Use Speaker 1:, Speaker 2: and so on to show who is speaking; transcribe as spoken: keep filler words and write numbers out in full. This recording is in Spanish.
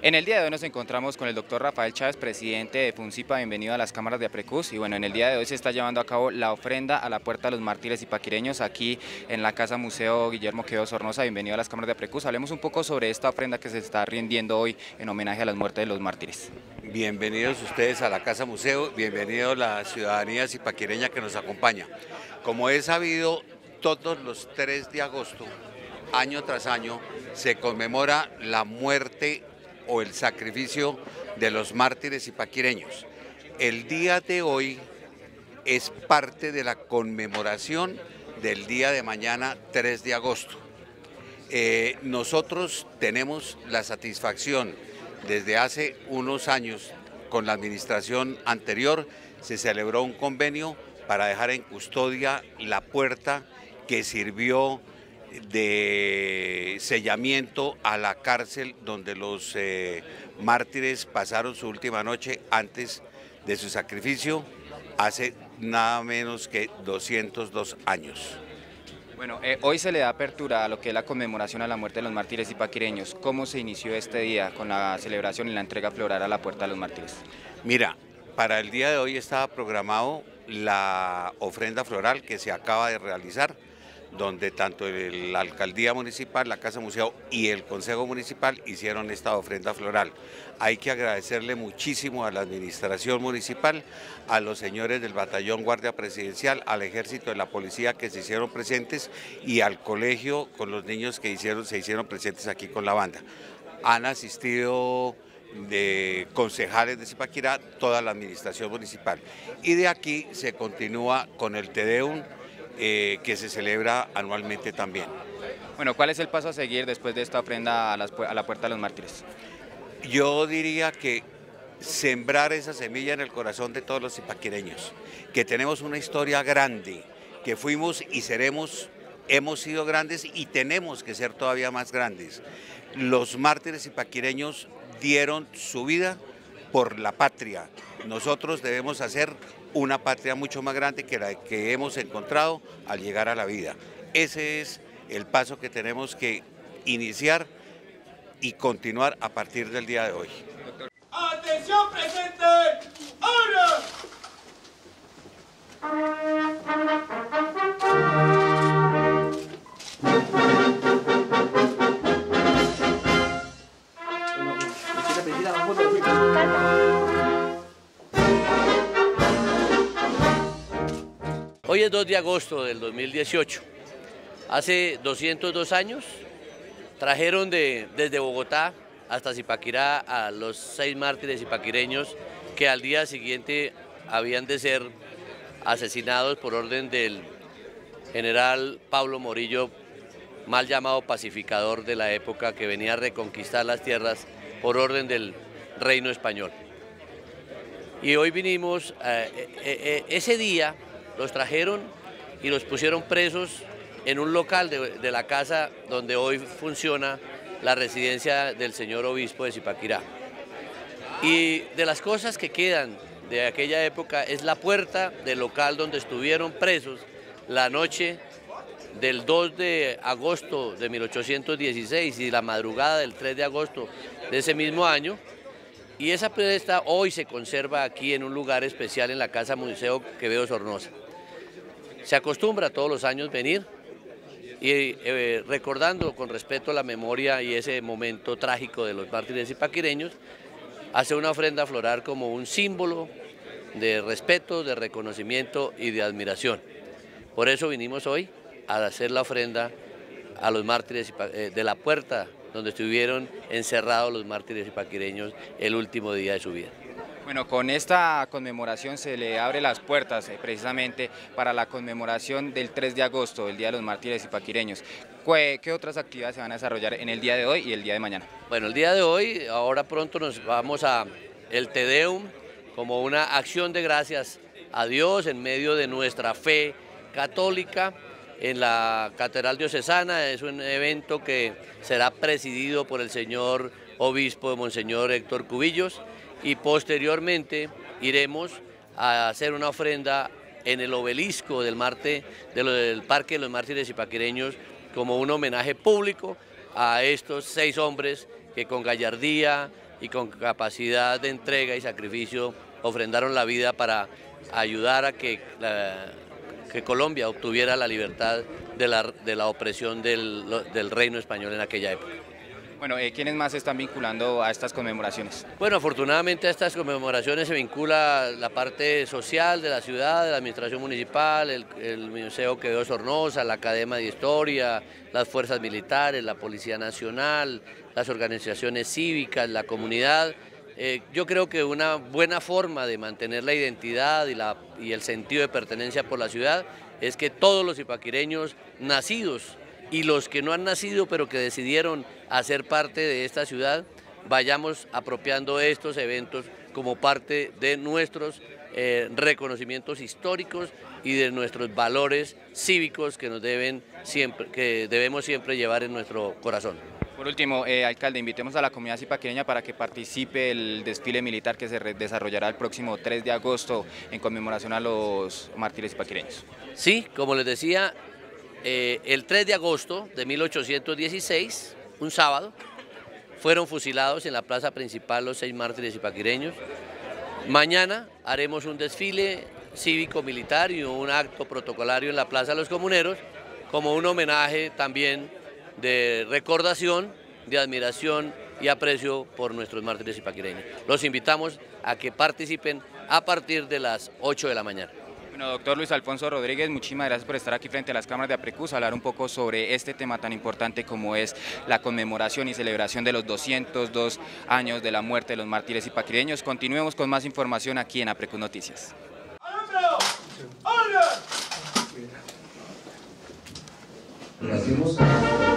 Speaker 1: En el día de hoy nos encontramos con el doctor Rafael Chávez, presidente de FUNCIPA. Bienvenido a las cámaras de APRECUS. Y bueno, en el día de hoy se está llevando a cabo la ofrenda a la Puerta de los Mártires Ipaquireños aquí en la Casa Museo Guillermo Quevedo Sornosa. Bienvenido a las cámaras de APRECUS. Hablemos un poco sobre esta ofrenda que se está rindiendo hoy en homenaje a las muertes de los mártires.
Speaker 2: Bienvenidos ustedes a la Casa Museo, bienvenido la ciudadanía zipaquireña que nos acompaña. Como es sabido, todos los tres de agosto, año tras año, se conmemora la muerte o el sacrificio de los mártires ipaquireños. El día de hoy es parte de la conmemoración del día de mañana, tres de agosto. Eh, nosotros tenemos la satisfacción, desde hace unos años, con la administración anterior, se celebró un convenio para dejar en custodia la puerta que sirvió de sellamiento a la cárcel donde los eh, mártires pasaron su última noche antes de su sacrificio, hace nada menos que doscientos dos años.
Speaker 1: Bueno, eh, hoy se le da apertura a lo que es la conmemoración a la muerte de los mártires ipaquireños. ¿Cómo se inició este día con la celebración y la entrega floral a la Puerta de los Mártires?
Speaker 2: Mira, para el día de hoy estaba programado la ofrenda floral que se acaba de realizar, donde tanto el, la alcaldía municipal, la Casa Museo y el Consejo Municipal hicieron esta ofrenda floral. Hay que agradecerle muchísimo a la administración municipal, a los señores del Batallón Guardia Presidencial, al Ejército, de la Policía que se hicieron presentes y al colegio con los niños que hicieron, se hicieron presentes aquí con la banda. Han asistido de concejales de Zipaquirá toda la administración municipal. Y de aquí se continúa con el Te Deum, Eh, que se celebra anualmente también.
Speaker 1: Bueno, ¿cuál es el paso a seguir después de esta ofrenda a, las, a la Puerta de los Mártires?
Speaker 2: Yo diría que sembrar esa semilla en el corazón de todos los zipaquireños, que tenemos una historia grande, que fuimos y seremos, hemos sido grandes y tenemos que ser todavía más grandes. Los mártires zipaquireños dieron su vida por la patria. Nosotros debemos hacer una patria mucho más grande que la que hemos encontrado al llegar a la vida. Ese es el paso que tenemos que iniciar y continuar a partir del día de hoy.
Speaker 3: ¡Atención presente! ¡Ahora!
Speaker 4: Hoy es dos de agosto del dos mil dieciocho. Hace doscientos dos años trajeron de, desde Bogotá hasta Zipaquirá a los seis mártires zipaquireños que al día siguiente habían de ser asesinados por orden del general Pablo Morillo, mal llamado pacificador de la época, que venía a reconquistar las tierras por orden del reino español. Y hoy vinimos, eh, eh, eh, ese día los trajeron y los pusieron presos en un local de, de la casa donde hoy funciona la residencia del señor obispo de Zipaquirá. Y de las cosas que quedan de aquella época es la puerta del local donde estuvieron presos la noche del dos de agosto de mil ochocientos dieciséis y la madrugada del tres de agosto de ese mismo año. Y esa puerta hoy se conserva aquí en un lugar especial en la Casa Museo Quevedo Sornosa. Se acostumbra todos los años venir y eh, recordando con respeto a la memoria y ese momento trágico de los mártires zipaquireños, hace una ofrenda floral como un símbolo de respeto, de reconocimiento y de admiración. Por eso vinimos hoy a hacer la ofrenda a los mártires eh, de la puerta donde estuvieron encerrados los mártires zipaquireños el último día de su vida.
Speaker 1: Bueno, con esta conmemoración se le abre las puertas eh, precisamente para la conmemoración del tres de agosto, el Día de los Mártires Zipaquireños. ¿Qué, ¿Qué otras actividades se van a desarrollar en el día de hoy y el día de mañana?
Speaker 4: Bueno, el día de hoy, ahora pronto nos vamos a el Te Deum como una acción de gracias a Dios en medio de nuestra fe católica en la Catedral Diocesana. Es un evento que será presidido por el señor obispo, Monseñor Héctor Cubillos, y posteriormente iremos a hacer una ofrenda en el obelisco del, Marte, del Parque de los Mártires Zipaquireños como un homenaje público a estos seis hombres que con gallardía, y con capacidad de entrega y sacrificio ofrendaron la vida para ayudar a que, la, que Colombia obtuviera la libertad de la, de la opresión del, del reino español en aquella época.
Speaker 1: Bueno, eh, ¿quiénes más se están vinculando a estas conmemoraciones?
Speaker 4: Bueno, afortunadamente a estas conmemoraciones se vincula la parte social de la ciudad, de la administración municipal, el, el Museo Quevedo Sornosa, la Academia de Historia, las fuerzas militares, la Policía Nacional, las organizaciones cívicas, la comunidad. Eh, yo creo que una buena forma de mantener la identidad y, la, y el sentido de pertenencia por la ciudad es que todos los zipaquireños nacidos y los que no han nacido pero que decidieron hacer parte de esta ciudad, vayamos apropiando estos eventos como parte de nuestros eh, reconocimientos históricos y de nuestros valores cívicos que, nos deben siempre, que debemos siempre llevar en nuestro corazón.
Speaker 1: Por último, eh, alcalde, invitemos a la comunidad zipaquireña para que participe el desfile militar que se desarrollará el próximo tres de agosto en conmemoración a los mártires zipaquireños.
Speaker 4: Sí, como les decía, eh, el tres de agosto de mil ochocientos dieciséis, un sábado, fueron fusilados en la plaza principal los seis mártires zipaquireños. Mañana haremos un desfile cívico-militar y un acto protocolario en la Plaza de los Comuneros como un homenaje también de recordación, de admiración y aprecio por nuestros mártires zipaquireños. Los invitamos a que participen a partir de las ocho de la mañana.
Speaker 1: Bueno, doctor Luis Alfonso Rodríguez, muchísimas gracias por estar aquí frente a las cámaras de APRECUS, hablar un poco sobre este tema tan importante como es la conmemoración y celebración de los doscientos dos años de la muerte de los mártires zipaquireños. Continuemos con más información aquí en APRECUS Noticias.
Speaker 3: ¡Orden!
Speaker 5: Lo hacemos.